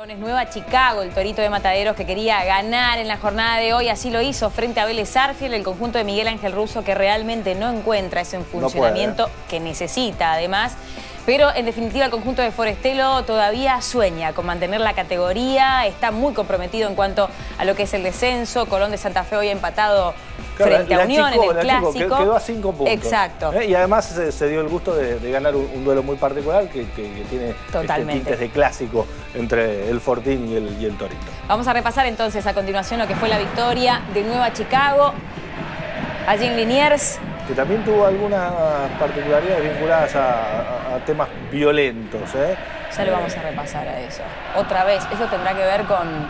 Nueva Chicago, el Torito de Mataderos que quería ganar en la jornada de hoy, así lo hizo frente a Vélez Sarsfield, el conjunto de Miguel Ángel Russo que realmente no encuentra ese funcionamiento que necesita además. Pero en definitiva el conjunto de Forestelo todavía sueña con mantener la categoría, está muy comprometido en cuanto a lo que es el descenso. Colón de Santa Fe hoy ha empatado frente a Unión en el Clásico. Quedó a 5 puntos. Exacto. Y además se dio el gusto de ganar un duelo muy particular que tiene tintes de clásico entre el Fortín y el Torito. Vamos a repasar entonces a continuación lo que fue la victoria de Nueva Chicago allí en Liniers. Que también tuvo algunas particularidades vinculadas a temas violentos. Ya lo vamos a repasar a eso. Otra vez, eso tendrá que ver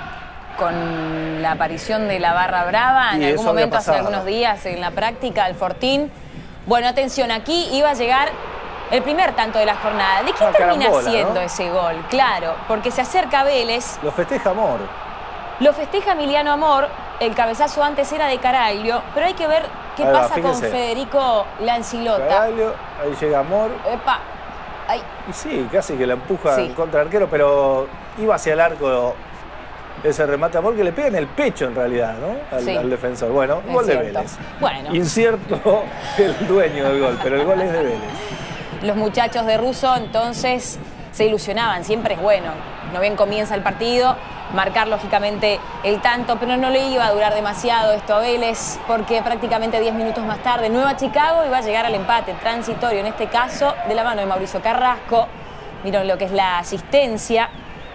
con la aparición de la barra brava en algún momento hace algunos días en la práctica del Fortín. Bueno, atención, aquí iba a llegar el primer tanto de la jornada. ¿De quién termina siendo ese gol? Claro, porque se acerca Vélez. Lo festeja Amor. Lo festeja Emiliano Amor. El cabezazo antes era de Caraglio, pero hay que ver qué pasa con Federico Lancilota. Caraglio, ahí llega Amor. Epa, ahí. Y sí, casi que la empuja contra el arquero, pero iba hacia el arco ese remate Amor que le pega en el pecho en realidad, ¿no? Al defensor. Bueno, gol de Vélez. Bueno. Incierto el dueño del gol, pero el gol es de Vélez. Los muchachos de Russo entonces se ilusionaban, siempre es bueno. No bien comienza el partido, marcar lógicamente el tanto, pero no le iba a durar demasiado esto a Vélez, porque prácticamente 10 minutos más tarde Nueva Chicago iba a llegar al empate transitorio, en este caso de la mano de Mauricio Carrasco. Miren lo que es la asistencia.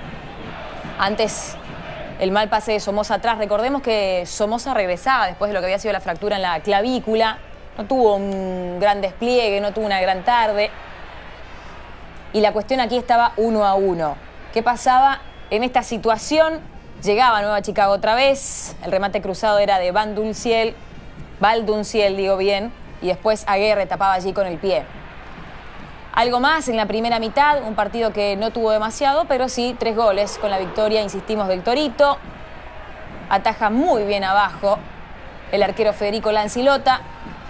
Antes el mal pase de Somoza atrás. Recordemos que Somoza regresaba después de lo que había sido la fractura en la clavícula. No tuvo un gran despliegue, no tuvo una gran tarde. Y la cuestión aquí estaba 1-1. ¿Qué pasaba en esta situación? Llegaba Nueva Chicago otra vez. El remate cruzado era de Valdunciel, digo bien. Y después Aguerre tapaba allí con el pie. Algo más en la primera mitad. Un partido que no tuvo demasiado, pero sí 3 goles con la victoria, insistimos, del Torito. Ataja muy bien abajo el arquero Federico Lancilota.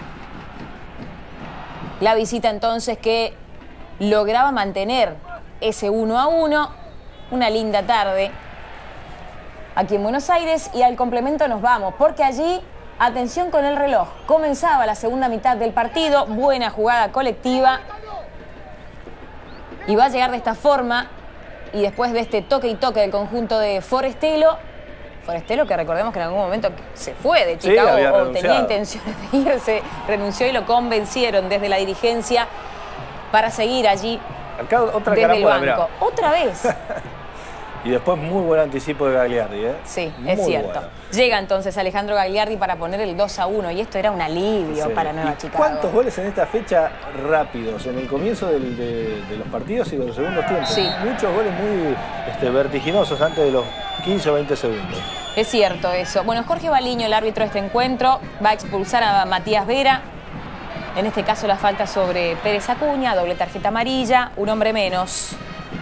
La visita entonces que lograba mantener ese 1-1, una linda tarde aquí en Buenos Aires, y al complemento nos vamos, porque allí, atención con el reloj, comenzaba la segunda mitad del partido, buena jugada colectiva, y va a llegar de esta forma, y después de este toque y toque del conjunto de Forestelo que recordemos que en algún momento se fue de Chicago o tenía intenciones de irse, renunció y lo convencieron desde la dirigencia para seguir allí. Acá otra desde el banco. Mirá. Otra vez. Y después muy buen anticipo de Gagliardi, Sí, muy es cierto. Bueno. Llega entonces Alejandro Gagliardi para poner el 2-1 y esto era un alivio para Nueva Chicago. ¿Cuántos goles en esta fecha rápidos? En el comienzo de los partidos y de los segundos tiempos. Sí. Muchos goles muy vertiginosos antes de los 15 o 20 segundos. Es cierto eso. Bueno, Jorge Baliño, el árbitro de este encuentro, va a expulsar a Matías Vera. En este caso la falta sobre Pérez Acuña, doble tarjeta amarilla, un hombre menos.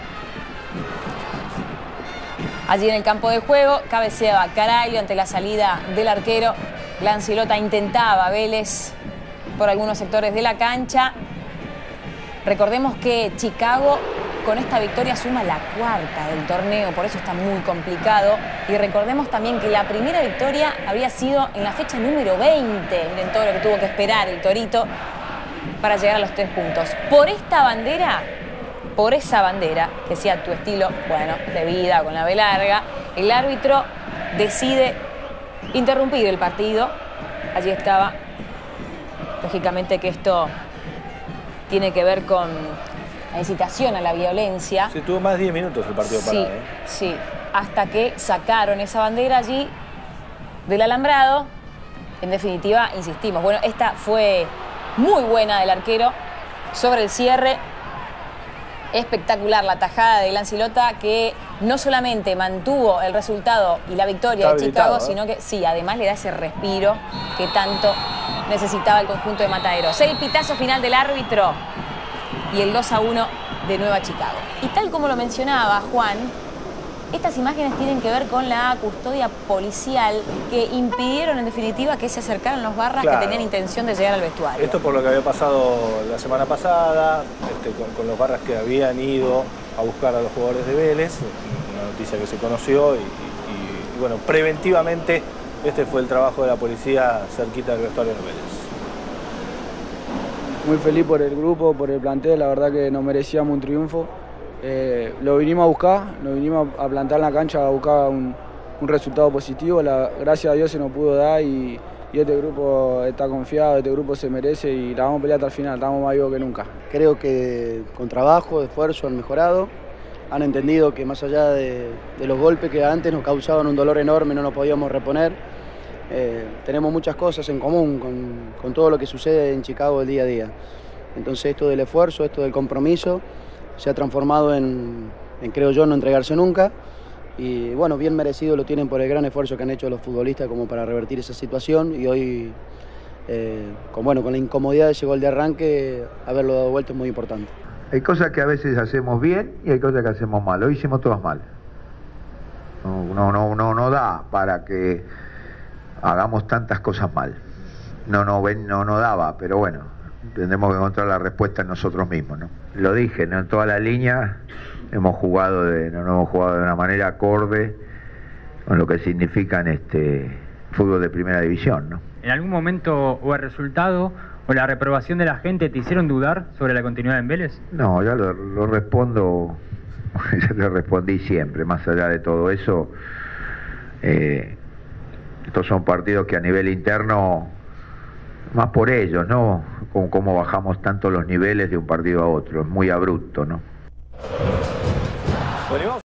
Allí en el campo de juego, cabeceaba Caraglio ante la salida del arquero. Lancilota intentaba Vélez por algunos sectores de la cancha. Recordemos que Chicago con esta victoria suma la 4ª del torneo, por eso está muy complicado. Y recordemos también que la primera victoria había sido en la fecha número 20. Miren todo lo que tuvo que esperar el Torito para llegar a los 3 puntos. Por esta bandera, por esa bandera, que sea tu estilo, bueno, de vida con la B larga, el árbitro decide interrumpir el partido. Allí estaba, lógicamente que esto tiene que ver con la incitación a la violencia. Sí, tuvo más de 10 minutos el partido parado. Sí, hasta que sacaron esa bandera allí del alambrado. En definitiva, insistimos, bueno, esta fue muy buena del arquero sobre el cierre. Espectacular la tajada de Lancilota, que no solamente mantuvo el resultado y la victoria de Chicago, sino que además le da ese respiro que tanto necesitaba el conjunto de Mataderos. El pitazo final del árbitro y el 2-1 de Nueva Chicago. Y tal como lo mencionaba Juan, estas imágenes tienen que ver con la custodia policial que impidieron en definitiva que se acercaran los barras que tenían intención de llegar al vestuario. Esto por lo que había pasado la semana pasada, con los barras que habían ido a buscar a los jugadores de Vélez, una noticia que se conoció y bueno, preventivamente este fue el trabajo de la policía cerquita del vestuario de Vélez. Muy feliz por el grupo, por el plantel, la verdad que nos merecíamos un triunfo. Lo vinimos a buscar, nos vinimos a plantar en la cancha a buscar un resultado positivo. Gracias a Dios se nos pudo dar y este grupo está confiado, este grupo se merece y la vamos a pelear hasta el final, estamos más vivos que nunca. Creo que con trabajo, esfuerzo han mejorado, han entendido que más allá de los golpes que antes nos causaban un dolor enorme, no nos podíamos reponer. Tenemos muchas cosas en común con todo lo que sucede en Chicago el día a día. Entonces esto del esfuerzo, esto del compromiso, se ha transformado en creo yo, no entregarse nunca. Y bueno, bien merecido lo tienen por el gran esfuerzo que han hecho los futbolistas como para revertir esa situación. Y hoy, con la incomodidad de ese gol de arranque, haberlo dado vuelta es muy importante. Hay cosas que a veces hacemos bien y hay cosas que hacemos mal. Hoy hicimos todas mal. No da para que hagamos tantas cosas mal. No daba, pero bueno, tendremos que encontrar la respuesta en nosotros mismos, ¿no? Lo dije, ¿no? En toda la línea no hemos jugado de una manera acorde con lo que significa en fútbol de primera división, ¿no? ¿En algún momento o el resultado o la reprobación de la gente te hicieron dudar sobre la continuidad en Vélez? No, ya lo respondo, ya te respondí siempre, más allá de todo eso. Estos son partidos que a nivel interno, más por ellos, ¿no? Cómo bajamos tanto los niveles de un partido a otro, es muy abrupto, ¿no? Bueno,